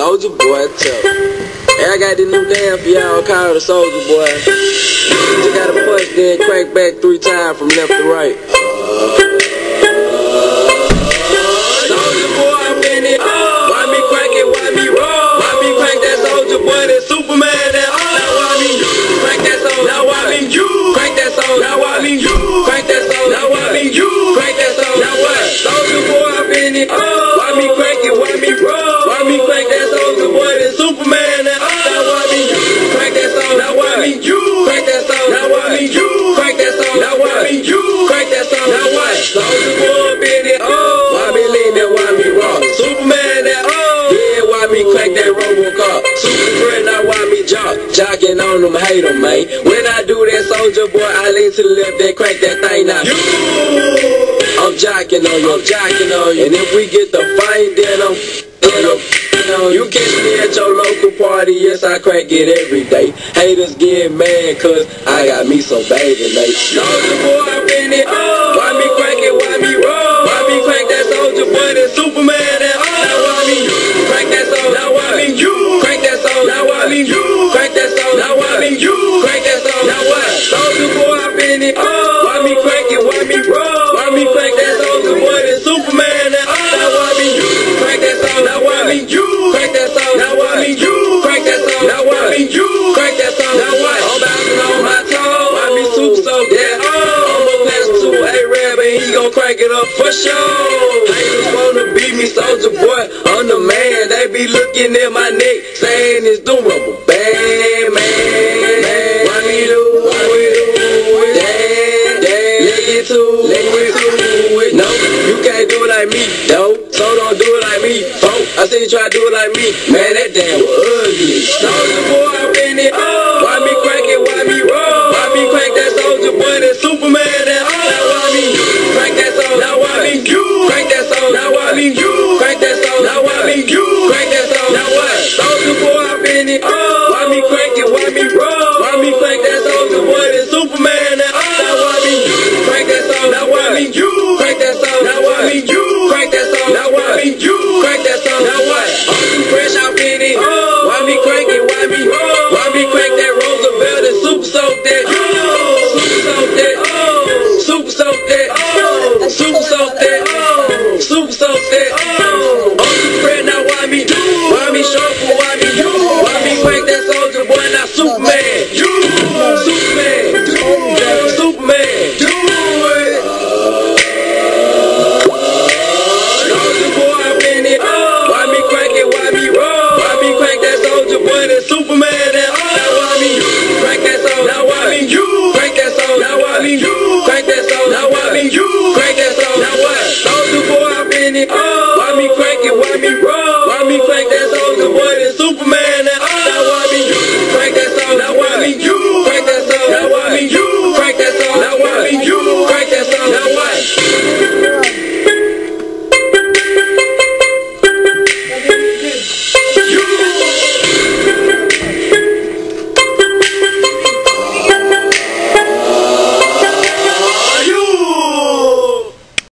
Soulja boy, tell. Hey, I got this new damn for y'all called the Soulja boy. You just gotta push, then crank back 3 times from left to right. Soulja boy, I'm in it. Why me crank it? Why me roll? Why me crank that Soulja boy? That Superman? That now why me crank that Soulja? Now why me you crank that Soulja? Now why me you crank that Soulja? Now why me you crank that Soulja? Now what? Soulja boy, I'm in it. Why me crank it? Why me roll? Why me crank that Soulja boy? That Superman? That now why me you crank that Soulja? Now why me you crank that Soulja? Now why me you crank that Soulja? Now why me you crank that Soulja? Now what? Soulja boy, I'm in it. Why me lean that? Why me roll? Superman? That yeah, why me crank that Robocop? Super friend, now why me jocking on them, hate them, man. When I do that Soulja boy, I lean to the left, then crank that thing now. I'm jocking on you, I'm jocking on you. And if we get the fight, then you catch me at your local party, yes, I crank it every day. Haters get mad, cause I got me so bad tonight. Soulja boy, I'm in it. Why me crank it? Why me roll? Why me crank that Soulja boy? That Superman? That now why me crank that Soulja? Now why me you crank that Soulja? Now why me you crank that Soulja? Now why me you crank that Soulja? Now what? Soulja boy, I'm in it. Why me crank it? Why me roll? Why me crank that Soulja boy? That Superman? That now why me you crank that Soulja? Now why me you crank that Soulja? Now why me you crank that Soulja? Now why me you crank that Soulja? Now what? I'm bouncing on my toe. Why me super so dead? I'm a pass to A-Rab and he gon' crank it up for sure. Haters wanna beat me, Soulja boy, I'm the man. They be looking at my neck, saying it's the rubber band, man. Why me do it? Let it to it. No, you can't do it like me, no. So don't do it like me, folk. I see you try to do it like me, man. That damn